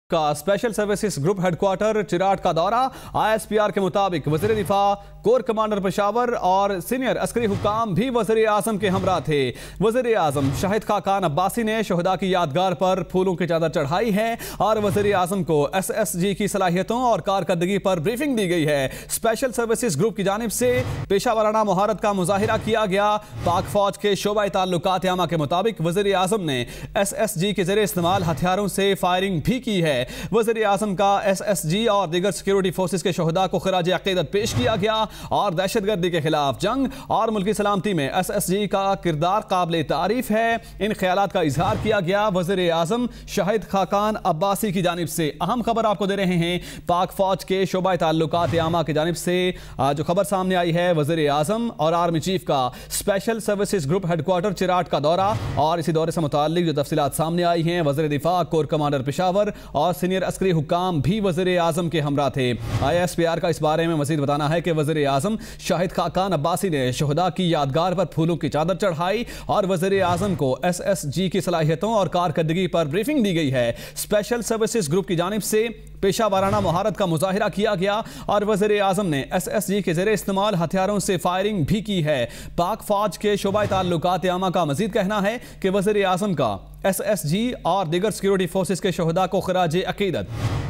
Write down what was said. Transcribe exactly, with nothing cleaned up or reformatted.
کا special services group headquarter Cherat کا دورہ۔ آئی ایس پی آر کے مطابق وزیر دفاع، کور کمانڈر پشاور اور سینئر عسکری حکام بھی وزیر اعظم کے ہمراہ تھے۔ وزیر اعظم شاہد خاقان عباسی نے شہداء کی یادگار پر پھولوں کی چادر چڑھائی ہے اور وزیر اعظم کو ایس ایس جی کی صلاحیتوں اور کارکردگی پر بریفنگ دی گئی ہے۔ اسپیشل سروسز گروپ کی جانب سے پیشہ ورانہ مہارت کا مظاہرہ کیا گیا۔ پاک فوج کے شعبہ تعلقات عامہ کے مطابق وزیر اعظم نے ایس ایس جی کے زیر استعمال ہتھیاروں سے فائرنگ بھی کی ہے۔ وزیر اعظم کا ایس ایس جی اور دیگر سیکیورٹی فورسز کے شہداء کو خراج عقیدت پیش کیا گیا اور دہشت گردی کے خلاف جنگ اور ملکی سلامتی میں ایس ایس جی کا کردار قابل تعریف ہے۔ ان خیالات کا اظہار کیا گیا۔ وزیر اعظم شاہد خاقان عباسی کی جانب سے اہم خبر آپ کو دے رہے ہیں۔ پاک فوج کے شعبہ تعلقات عامہ کی جانب سے جو خبر سامنے آئی ہے، وزیر اعظم اور آرمی چیف کا special services group headquarter Cherat کا دورہ، اور اسی دورے سے متعلق جو تفصیلات سامنے آئی ہیں، وزیر دفاع، کور کمانڈر پشاور اور سینئر عسکری حکام بھی وزیر اعظم کے ہمراہ تھے۔ آئی ایس پی آر کا اس بارے میں مزید بتانا ہے کہ وزیر اعظم شاہد خاقان عباسی نے شہداء کی یادگار پر پھولوں کی چادر چڑھائی اور وزیر اعظم کو ایس ایس جی کی صلاحیتوں اور کارکردگی پر بریفنگ دی گئی ہے۔ اسپیشل سروسز گروپ کی جانب سے پیشہ ورانہ مہارت کا مظاہرہ کیا گیا اور وزیر اعظم نے ایس ایس جی کے زیر استعمال ہتھیاروں سے فائرنگ بھی کی ہے۔ پاک فوج کے شعبہ تعلقات عامہ کا مزید کہنا ہے کہ وزیر اعظم کا ایس ایس جی اور دیگر سیکیورٹی فورسز کے شہداء کو خراج عقیدت